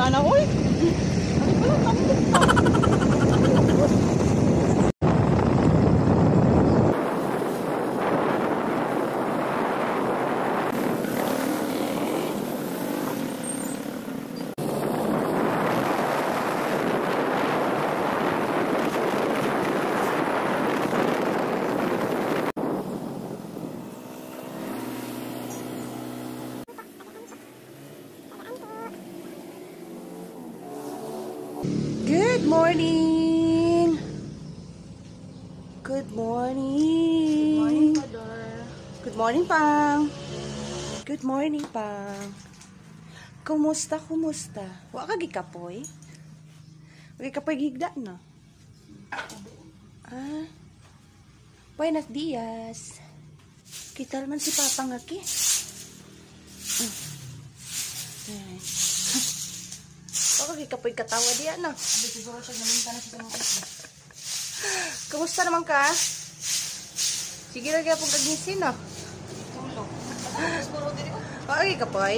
ana oy. Wala tambok pa. Good morning. Good morning. Good morning, Pang. Good morning, Pang. Kumusta? Wa ka gikapoy? Wa ka gigda na. Buenos dias. Kita man si Papa ngaki. Ako kapoy katawa diya na. Siguro siya naminta na sa mga isla. Kumusta naman ka? Sige lang kaya pong kagisin na. Tulog. Siguro din ko. Okay kapoy?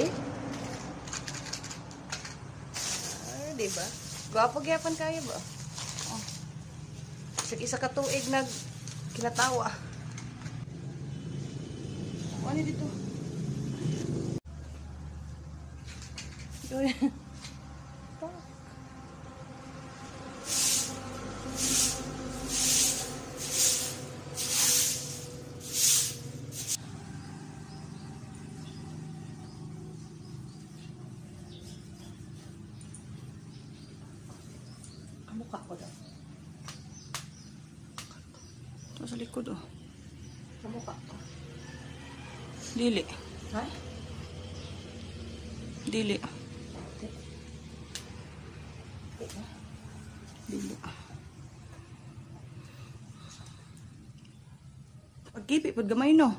Diba? Gwapo gyapon kayo ba? Oh. Isa ka tuig nag kinatawa. Ano dito? Kamukha ko daw. Ito sa likod oh. Kamukha ko. Dili. Ha? Dili. Diba? Dili. Pagkipi, pag gamay no.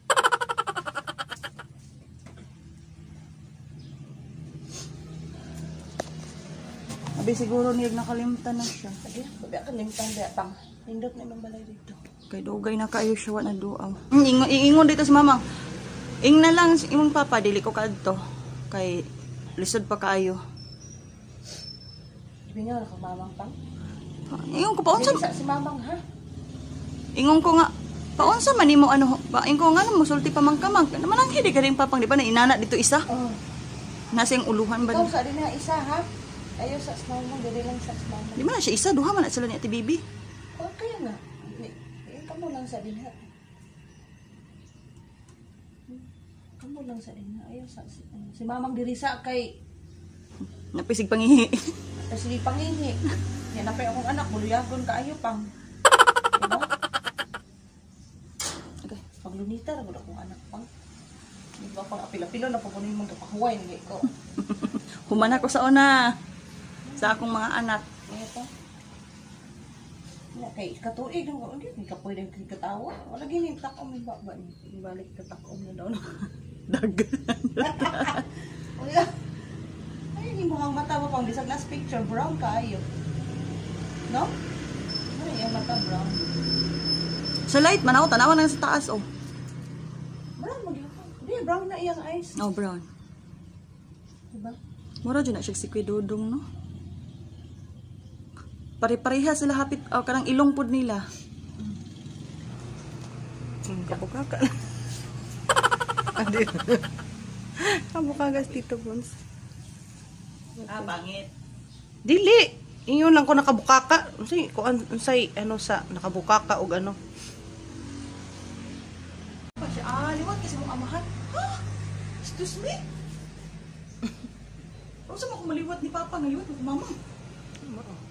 Abi siguro niyag nakalimutan na siya. Lagi, babi ka limtan diya pang. Nindot na ibang balay dito. Kay dugay na kayo siya wa na duaw. Ingon dito sa mamang. Ing na lang imong papa dili ko kadto. Kay lisod pa kaayo. Sabi nga ka mamang pang. Ingon ko paunsa Si mamang ha? ingon ko nga paunsa man nimo ano ba ingon ko nga musulti pa man kamang. Naman ang hindi ka rin papang di ba na inana dito isa. Oh. Nasa yung uluhan ba? Ikaw sa din na isa ha? Ayaw sa mamang, dali lang sa mamang. Di ba na siya isa duha man na sila ni Ate Bibi. Oh, kaya nga. Kamu lang sa din ha. Kamu lang sa din ha. Ayaw sa si mamang dirisa kay Napisig pangihi. kasi pangingi. Yan na pa akong anak, buluyagon kaayo pang. Diba? Okay. Paglunita ra gud akong anak pang. Di ba pang apil-apilo na pupunin mong kapahuway ni ko. Human ako sa una sa akong mga anak. Ito. Okay, katuig ng hindi ka pwede katawa. Wala gini takom ni baba ni. Ibalik ka takom na daw. Dagan. Wala. Ay, hindi mo ang mata mo pang bisag last picture brown kaayo. No? Ay, yung mata brown. Sa light man ako tanawan na sa taas oh. Brown mo gyapon. Di brown na iyang eyes. Oh brown. Diba? Mura dyan na siya si Kuya Dudong no. Pare-pareha sila hapit kanang ilong pod nila. Kabukaka. Andi. Kabukagas Tito Bons. Pangit. Dili. Ingon lang ko nakabukaka. Unsay ko unsay ano sa nakabukaka og ano. Liwat kasi mong amahan. Ha? Excuse me? Ano sa mga kumaliwat ni Papa ngayon? Mama?